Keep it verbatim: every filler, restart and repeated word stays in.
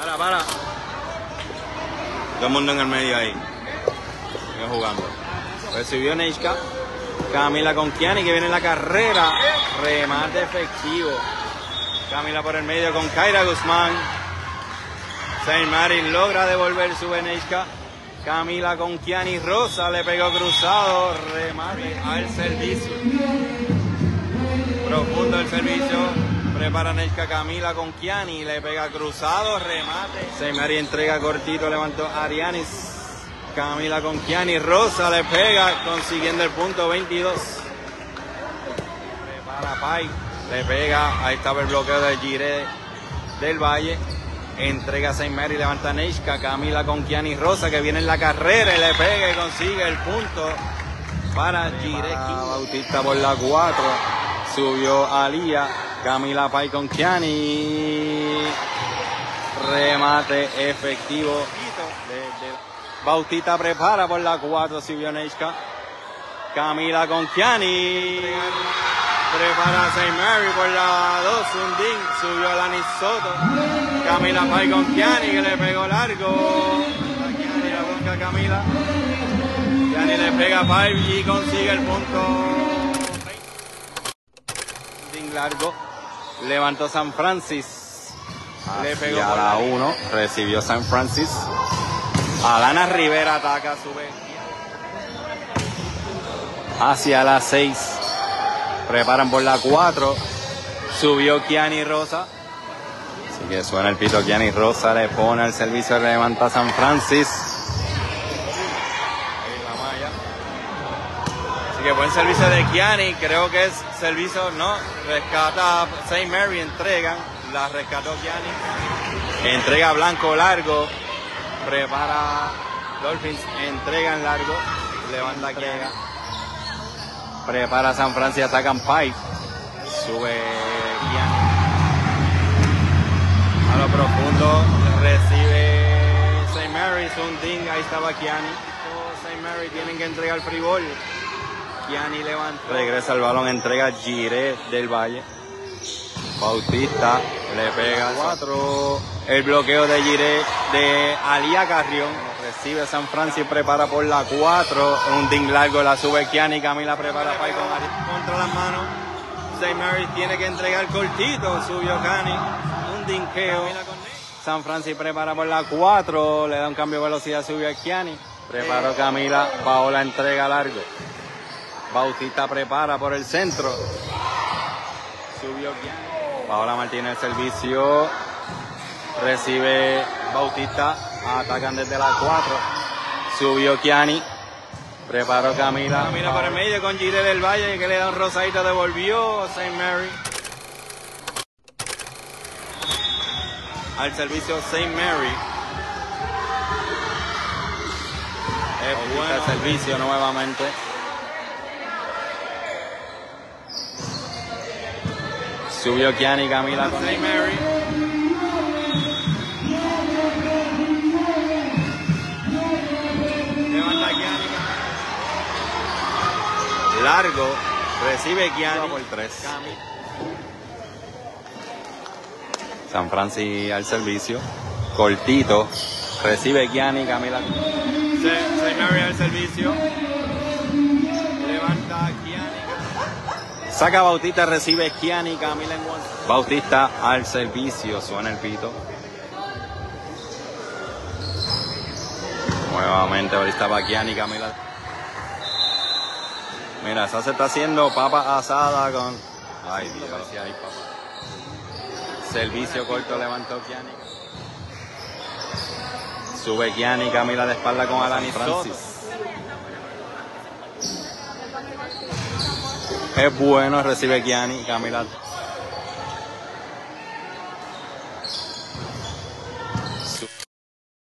Para, para. Todo el mundo en el medio ahí. Sigue jugando. Recibió Neishka. Camila con Kiani que viene en la carrera. Remate efectivo. Camila por el medio con Kaira Guzmán. Saint Marin logra devolver su Neishka. Camila con Kiani Rosa. Le pegó cruzado. Remate al servicio. Profundo el servicio. Prepara Neishka. Camila con Kiani. Le pega cruzado. Remate. Saint Marin entrega cortito. Levantó Arianis. Camila con Kiani Rosa. Le pega. Consiguiendo el punto veintidós. Prepara Pai. Le pega. Ahí estaba el bloqueo de Jiré del Valle. Entrega a Saint Mary, levanta Neishka. Camila con Kiani Rosa que viene en la carrera y le pega y consigue el punto para Jiré. Bautista por la cuatro. Subió Alía. Camila Pai con Kiani. Remate efectivo. Bautista prepara por la cuatro. Subió Neishka. Camila con Kiani. Prepara a Saint Mary por la dos. Undín. Subió a Lanis Soto. Camila Pai con Kiani que le pegó largo. A Kiani la busca Camila. Kiani le pega a Pai y consigue el punto. Undín largo. Levantó San Francis. Le pegó a la uno. Recibió San Francis. Alana Rivera ataca a su vez. Hacia la seis. Preparan por la cuatro. Subió Kiani Rosa. Así que suena el pito. Kiani Rosa le pone al servicio. Levanta San Francis. Ahí la malla. Así que buen servicio de Kiani. Creo que es servicio, no. Rescata Saint Mary. Entregan. La rescató Kiani. Entrega Blanco largo. Prepara Dolphins. Entrega en largo. Levanta Kiani. Prepara San Francisco, atacan Pai. Sube Kiani. A lo profundo recibe Saint Mary. Sunding, ahí estaba Kiani. Saint Mary tienen que entregar el free ball. Kiani levanta. Regresa el balón, entrega Jiré del Valle. Bautista le pega cuatro. El bloqueo de Jiré de Alía Carrión. Recibe San Francisco, prepara por la cuatro. Un ding largo, la sube Kiani. Camila prepara Pai con Ari contra las manos. Saint Mary tiene que entregar cortito. Subió Kiani. Un dinqueo. San Francisco prepara por la cuatro. Le da un cambio de velocidad. Subió Kiani. Preparó Camila. Paola entrega largo. Bautista prepara por el centro. Subió Kiani. Paola Martínez el servicio. Recibe Bautista. Atacan desde la cuatro. Subió Kiani. Preparó Camila. Camila por el medio con Jiré del Valle que le da un rosadito. Devolvió Saint Mary. Al servicio Saint Mary. Es bueno el servicio nuevamente. Subió Kiani. Camila con Saint Mary. Largo, recibe Kiani por tres. San Francisco al servicio. Cortito, recibe Kiani. Camila. Saint Mary al servicio. Levanta Kiani. Saca Bautista, recibe Kiani. Camila en one. Bautista al servicio, suena el pito. Nuevamente Bautista para Kiani. Camila. Mira, esa se está haciendo papa asada con... Ay, Dios, si hay papa. Servicio corto levantó Kiani. Sube Kiani, Camila de espalda con Alanis Francis. Es bueno, recibe Kiani, Camila.